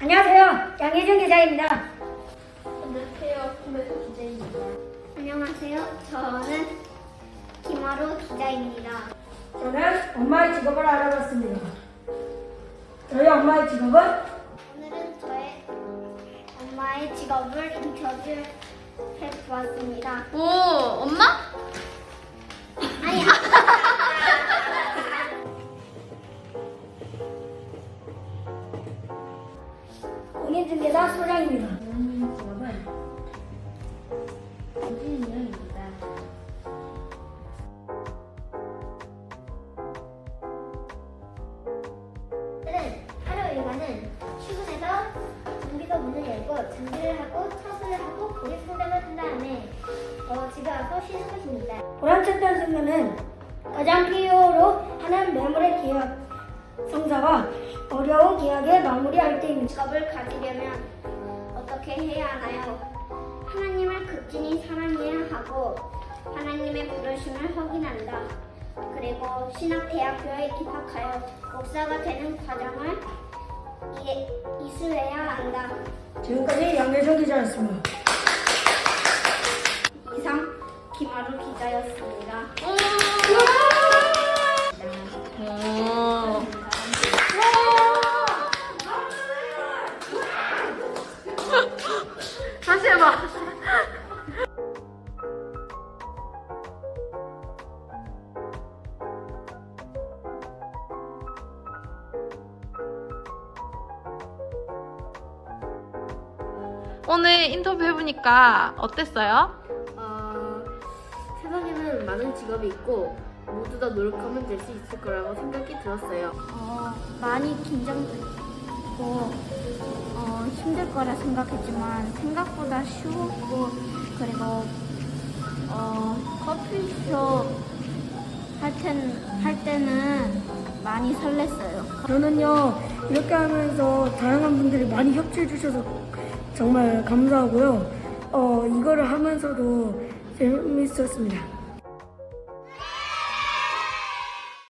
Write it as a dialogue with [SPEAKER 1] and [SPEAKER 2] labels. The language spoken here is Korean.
[SPEAKER 1] 안녕하세요. 양혜정 기자입니다.
[SPEAKER 2] 안녕하세요. 김혜수 기자입니다.
[SPEAKER 3] 안녕하세요. 저는 김하루 기자입니다.
[SPEAKER 1] 저는 엄마의 직업을 알아봤습니다. 저희 엄마의 직업은
[SPEAKER 3] 오늘은 저의 엄마의 직업을 인터뷰해 보았습니다.
[SPEAKER 2] 오, 엄마?
[SPEAKER 3] 아니,
[SPEAKER 1] 공인중개사 소장입니다.
[SPEAKER 2] 직업은 유진이입니다.
[SPEAKER 3] 오늘은 하루 일과는 출근해서 정비소 문을 열고 장비를 하고 청소를 하고 고객 상담을 한 다음에 집에 와서 쉬는 것입니다.
[SPEAKER 1] 보람찼던 순간은 가장 필요로 하는 매물의 계약 성사와 어려운 계약의 마무리할 때입니다.
[SPEAKER 3] 직업을 가지려면 어떻게 해야 하나요? 하나님을 극진히 사랑해야 하고 하나님의 부르심을 확인한다. 그리고 신학대학교에 입학하여 목사가 되는 과정을 이수해야 한다.
[SPEAKER 1] 지금까지 양혜정 기자였습니다.
[SPEAKER 3] 이상 김하루 기자였습니다.
[SPEAKER 2] 오. 다시 해봐. 오늘 인터뷰 해보니까 어땠어요?
[SPEAKER 4] 세상에는 많은 직업이 있고 모두 다 노력하면 될 수 있을 거라고 생각이 들었어요.
[SPEAKER 3] 많이 긴장되고 힘들 거라 생각했지만 생각보다 쉬웠고 그리고 커피숍 할 때는 많이 설렜어요.
[SPEAKER 1] 저는요, 이렇게 하면서 다양한 분들이 많이 협조해 주셔서 정말 감사하고요. 이거를 하면서도 재밌었습니다.